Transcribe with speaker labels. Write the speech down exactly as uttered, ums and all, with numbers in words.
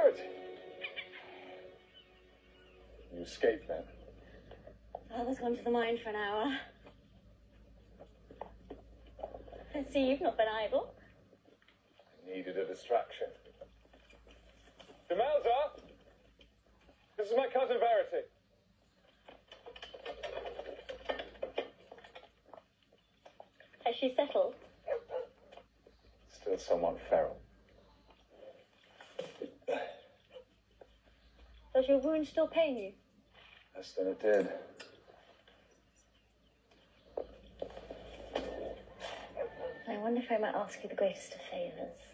Speaker 1: Verity. You escaped then?
Speaker 2: Father's gone to the mine for an hour. I see you've not been idle.
Speaker 1: I needed a distraction. Demelza! This is my cousin Verity.
Speaker 2: Has she settled?
Speaker 1: Still somewhat feral.
Speaker 2: Does your wound still pain you?
Speaker 1: Less than it did.
Speaker 2: I wonder if I might ask you the greatest of favours.